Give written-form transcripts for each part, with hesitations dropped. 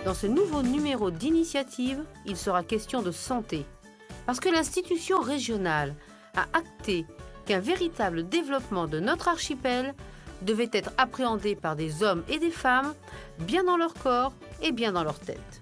Dans ce nouveau numéro d'initiative, il sera question de santé. Parce que l'institution régionale a acté qu'un véritable développement de notre archipel devait être appréhendé par des hommes et des femmes bien dans leur corps et bien dans leur tête.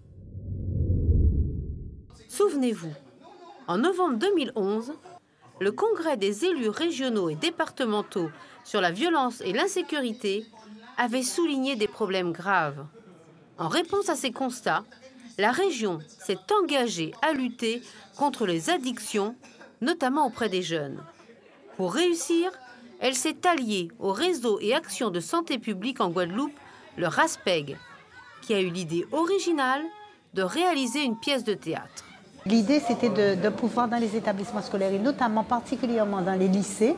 Souvenez-vous, en novembre 2011, le Congrès des élus régionaux et départementaux sur la violence et l'insécurité avait souligné des problèmes graves. En réponse à ces constats, la région s'est engagée à lutter contre les addictions, notamment auprès des jeunes. Pour réussir, elle s'est alliée au réseau et action de santé publique en Guadeloupe, le RASPEG, qui a eu l'idée originale de réaliser une pièce de théâtre. L'idée, c'était de pouvoir, dans les établissements scolaires, et notamment particulièrement dans les lycées,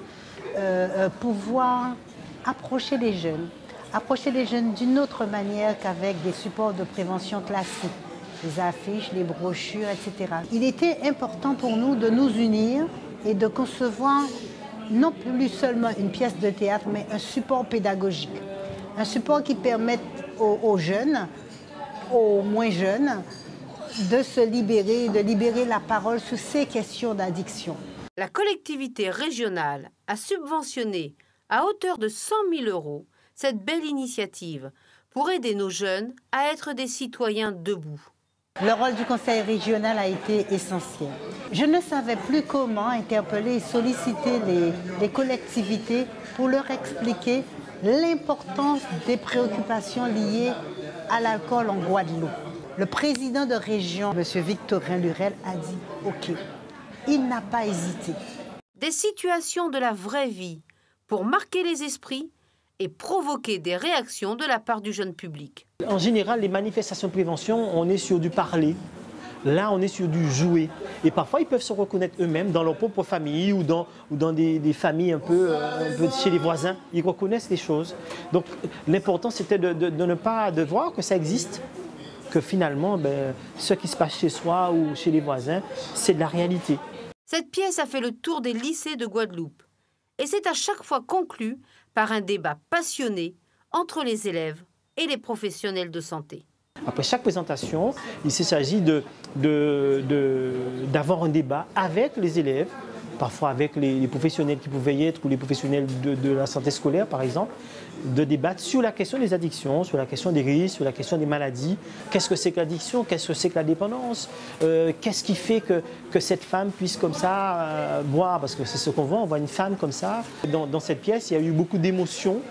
pouvoir approcher les jeunes d'une autre manière qu'avec des supports de prévention classiques, les affiches, les brochures, etc. Il était important pour nous de nous unir et de concevoir non plus seulement une pièce de théâtre, mais un support pédagogique. Un support qui permette aux jeunes, aux moins jeunes, de se libérer, de libérer la parole sur ces questions d'addiction. La collectivité régionale a subventionné à hauteur de 100 000 € cette belle initiative pour aider nos jeunes à être des citoyens debout. Le rôle du conseil régional a été essentiel. Je ne savais plus comment interpeller et solliciter les collectivités pour leur expliquer l'importance des préoccupations liées à l'alcool en Guadeloupe. Le président de région, M. Victorin Lurel, a dit « OK ». Il n'a pas hésité. Des situations de la vraie vie pour marquer les esprits et provoquer des réactions de la part du jeune public. En général, les manifestations de prévention, on est sur du parler. Là, on est sur du jouer. Et parfois, ils peuvent se reconnaître eux-mêmes dans leur propre famille ou dans des familles un peu chez les voisins. Ils reconnaissent les choses. Donc, l'important, c'était de voir que ça existe, que finalement, ce qui se passe chez soi ou chez les voisins, c'est de la réalité. Cette pièce a fait le tour des lycées de Guadeloupe. Et c'est à chaque fois conclu par un débat passionné entre les élèves et les professionnels de santé. Après chaque présentation, il s'agit d'avoir un débat avec les élèves, parfois avec les professionnels qui pouvaient y être ou les professionnels de la santé scolaire par exemple, de débattre sur la question des addictions, sur la question des risques, sur la question des maladies. Qu'est-ce que c'est que l'addiction? Qu'est-ce que c'est que la dépendance? Qu'est-ce qui fait que cette femme puisse comme ça boire? Parce que c'est ce qu'on voit, on voit une femme comme ça. Dans cette pièce, il y a eu beaucoup d'émotions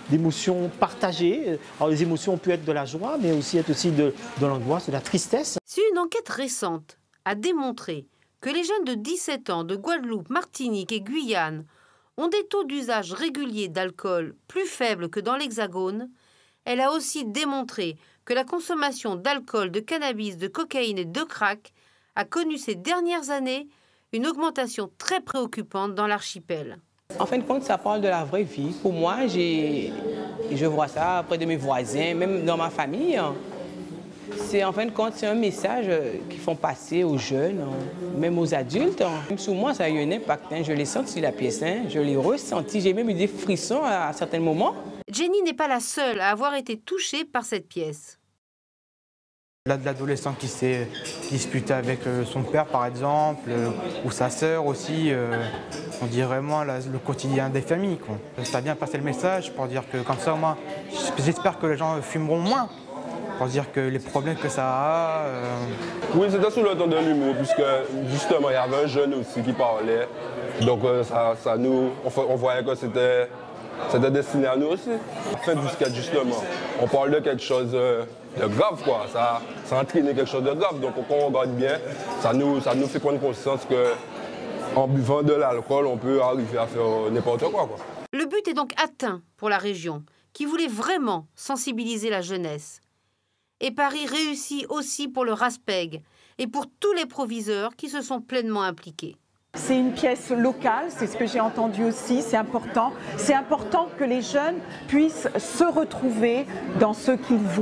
partagées. Alors les émotions ont pu être de la joie, mais aussi être de l'angoisse, de la tristesse. Si une enquête récente a démontré que les jeunes de 17 ans de Guadeloupe, Martinique et Guyane ont des taux d'usage régulier d'alcool plus faibles que dans l'Hexagone, elle a aussi démontré que la consommation d'alcool, de cannabis, de cocaïne et de crack a connu ces dernières années une augmentation très préoccupante dans l'archipel. En fin de compte, ça parle de la vraie vie. Pour moi, je vois ça auprès de mes voisins, même dans ma famille. En fin de compte, c'est un message qu'ils font passer aux jeunes, même aux adultes. Même sur moi, ça a eu un impact. Je l'ai senti la pièce, je l'ai ressenti. J'ai même eu des frissons à certains moments. Jenny n'est pas la seule à avoir été touchée par cette pièce. L'adolescent qui s'est disputé avec son père, par exemple, ou sa sœur aussi, on dit vraiment le quotidien des familles, quoi. Ça a bien passé le message pour dire que comme ça, moi, j'espère que les gens fumeront moins. Pour dire que les problèmes que ça a... Oui, c'était sous le ton de l'humour, puisque justement, il y avait un jeune aussi qui parlait. Donc on voyait que c'était destiné à nous aussi. À la fin du sketch, justement, on parle de quelque chose de grave, quoi. Ça a entraîné quelque chose de grave. Donc quand on regarde bien, ça nous fait prendre conscience qu'en buvant de l'alcool, on peut arriver à faire n'importe quoi. Le but est donc atteint pour la région, qui voulait vraiment sensibiliser la jeunesse. Et Paris réussit aussi pour le RASPEG et pour tous les proviseurs qui se sont pleinement impliqués. C'est une pièce locale, c'est ce que j'ai entendu aussi, c'est important. C'est important que les jeunes puissent se retrouver dans ce qu'ils voient.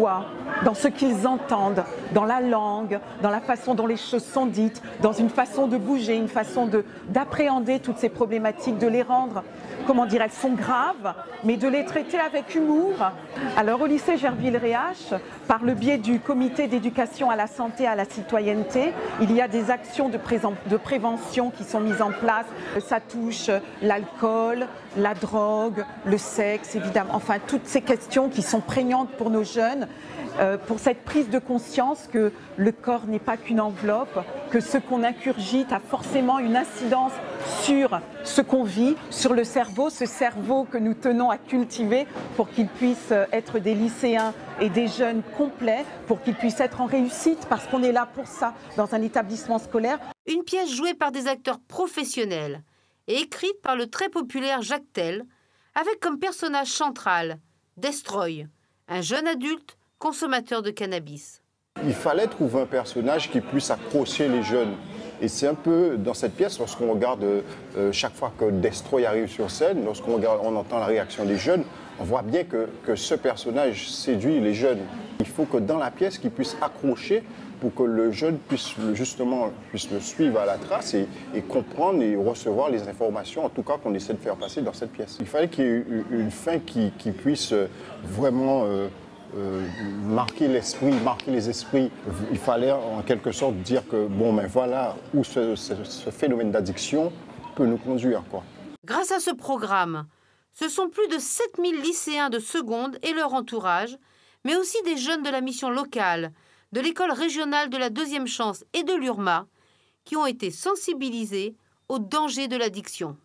dans ce qu'ils entendent, dans la langue, dans la façon dont les choses sont dites, dans une façon de bouger, une façon d'appréhender toutes ces problématiques, de les rendre, comment dire, elles sont graves, mais de les traiter avec humour. Alors au lycée Gerville-Réache, par le biais du comité d'éducation à la santé et à la citoyenneté, il y a des actions de prévention qui sont mises en place. Ça touche l'alcool, la drogue, le sexe, évidemment, enfin toutes ces questions qui sont prégnantes pour nos jeunes. Pour cette prise de conscience que le corps n'est pas qu'une enveloppe, que ce qu'on ingurgite a forcément une incidence sur ce qu'on vit, sur le cerveau, ce cerveau que nous tenons à cultiver pour qu'ils puissent être des lycéens et des jeunes complets, pour qu'ils puissent être en réussite, parce qu'on est là pour ça dans un établissement scolaire. Une pièce jouée par des acteurs professionnels et écrite par le très populaire Jacques Tell, avec comme personnage central Destroy, un jeune adulte consommateur de cannabis. Il fallait trouver un personnage qui puisse accrocher les jeunes. Et c'est un peu dans cette pièce, lorsqu'on regarde chaque fois que Destroy arrive sur scène, lorsqu'on entend la réaction des jeunes, on voit bien que ce personnage séduit les jeunes. Il faut que dans la pièce, qu'il puisse accrocher pour que le jeune puisse le suivre à la trace et comprendre et recevoir les informations, en tout cas qu'on essaie de faire passer dans cette pièce. Il fallait qu'il y ait une fin qui puisse vraiment marquer l'esprit, marquer les esprits. Il fallait en quelque sorte dire que bon, ben voilà où ce phénomène d'addiction peut nous conduire, quoi. Grâce à ce programme, ce sont plus de 7000 lycéens de seconde et leur entourage, mais aussi des jeunes de la mission locale, de l'école régionale de la deuxième chance et de l'URMA, qui ont été sensibilisés aux dangers de l'addiction.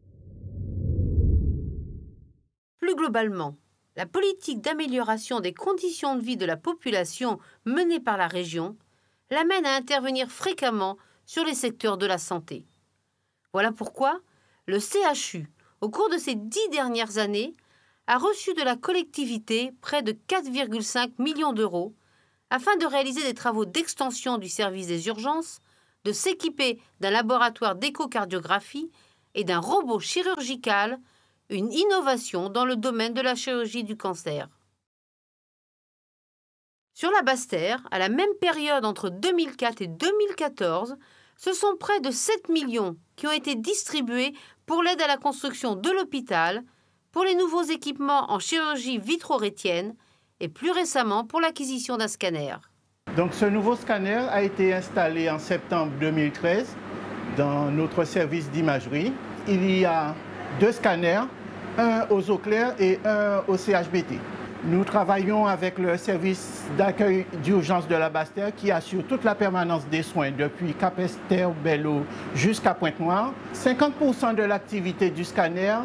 Plus globalement, la politique d'amélioration des conditions de vie de la population menée par la région l'amène à intervenir fréquemment sur les secteurs de la santé. Voilà pourquoi le CHU, au cours de ces 10 dernières années, a reçu de la collectivité près de 4,5 millions d'euros afin de réaliser des travaux d'extension du service des urgences, de s'équiper d'un laboratoire d'échocardiographie et d'un robot chirurgical, une innovation dans le domaine de la chirurgie du cancer. Sur la Basse-Terre, à la même période entre 2004 et 2014, ce sont près de 7 millions qui ont été distribués pour l'aide à la construction de l'hôpital, pour les nouveaux équipements en chirurgie vitro-rétienne et plus récemment pour l'acquisition d'un scanner. Donc ce nouveau scanner a été installé en septembre 2013 dans notre service d'imagerie. Il y a 2 scanners, un aux eaux claires et un au CHBT. Nous travaillons avec le service d'accueil d'urgence de la Basse-Terre qui assure toute la permanence des soins depuis Capesterre, Belleau jusqu'à Pointe-Noire. 50% de l'activité du scanner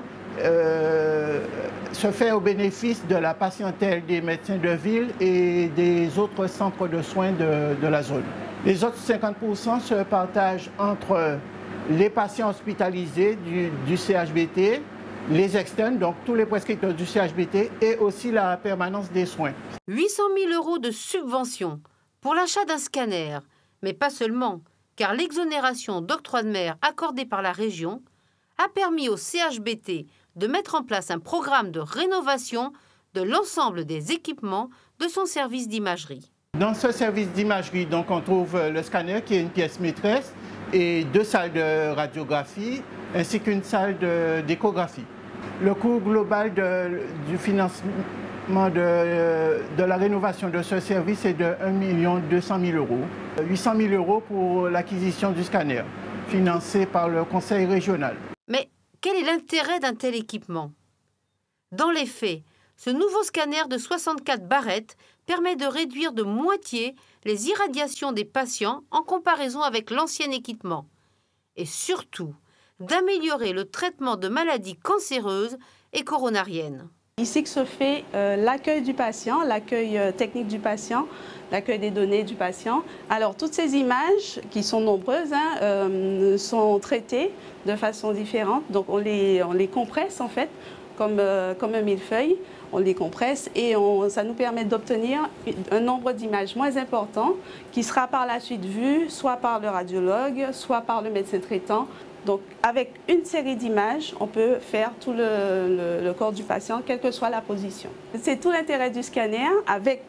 se fait au bénéfice de la patientèle des médecins de ville et des autres centres de soins de la zone. Les autres 50% se partagent entre les patients hospitalisés du CHBT, les externes, donc tous les prescripteurs du CHBT et aussi la permanence des soins. 800 000 euros de subventions pour l'achat d'un scanner, mais pas seulement, car l'exonération d'octroi de mer accordée par la région a permis au CHBT de mettre en place un programme de rénovation de l'ensemble des équipements de son service d'imagerie. Dans ce service d'imagerie, donc, on trouve le scanner qui est une pièce maîtresse et 2 salles de radiographie ainsi qu'une salle d'échographie. Le coût global du financement de la rénovation de ce service est de 1 200 000 euros. 800 000 euros pour l'acquisition du scanner, financé par le conseil régional. Mais quel est l'intérêt d'un tel équipement? Dans les faits, ce nouveau scanner de 64 barrettes permet de réduire de moitié les irradiations des patients en comparaison avec l'ancien équipement. Et surtout, d'améliorer le traitement de maladies cancéreuses et coronariennes. Ici que se fait l'accueil du patient, l'accueil technique du patient, l'accueil des données du patient. Alors toutes ces images, qui sont nombreuses, sont traitées de façon différente. Donc on les compresse en fait, comme un millefeuille. On les compresse et ça nous permet d'obtenir un nombre d'images moins important qui sera par la suite vu soit par le radiologue, soit par le médecin traitant Donc, avec une série d'images, on peut faire tout le corps du patient, quelle que soit la position. C'est tout l'intérêt du scanner, avec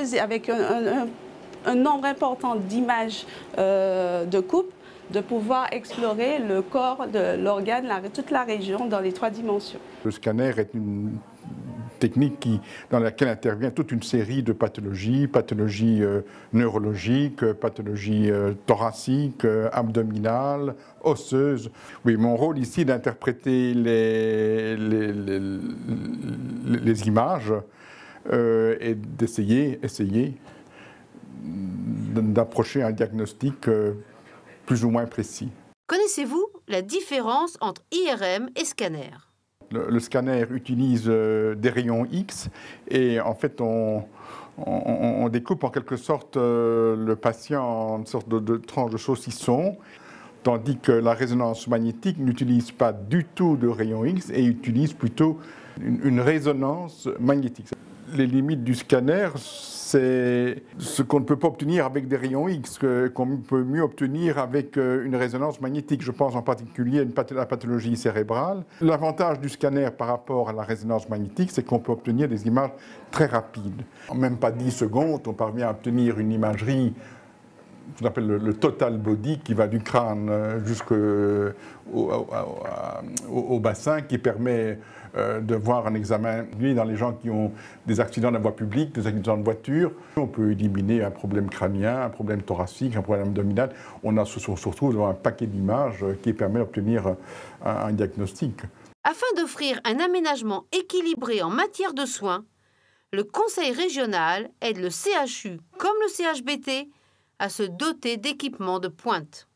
un nombre important d'images de coupe, de pouvoir explorer le corps de l'organe, toute la région dans les 3 dimensions. Le scanner est une technique dans laquelle intervient toute une série de pathologies, pathologies neurologiques, pathologies thoraciques, abdominales, osseuses. Oui, mon rôle ici est d'interpréter les images et d'essayer d'approcher un diagnostic plus ou moins précis. Connaissez-vous la différence entre IRM et scanner? Le scanner utilise des rayons X et en fait on découpe en quelque sorte le patient en une sorte de tranche de saucisson, tandis que la résonance magnétique n'utilise pas du tout de rayons X et utilise plutôt une résonance magnétique. Les limites du scanner, c'est ce qu'on ne peut pas obtenir avec des rayons X, qu'on peut mieux obtenir avec une résonance magnétique. Je pense en particulier à la pathologie cérébrale. L'avantage du scanner par rapport à la résonance magnétique, c'est qu'on peut obtenir des images très rapides. En même pas 10 secondes, on parvient à obtenir une imagerie, ce qu'on appelle le total body, qui va du crâne jusqu'au bassin, qui permet de voir un examen dans les gens qui ont des accidents de la voie publique, des accidents de voiture. On peut éliminer un problème crânien, un problème thoracique, un problème abdominal. On se retrouve devant un paquet d'images qui permet d'obtenir un diagnostic. Afin d'offrir un aménagement équilibré en matière de soins, le Conseil régional aide le CHU comme le CHBT à se doter d'équipements de pointe.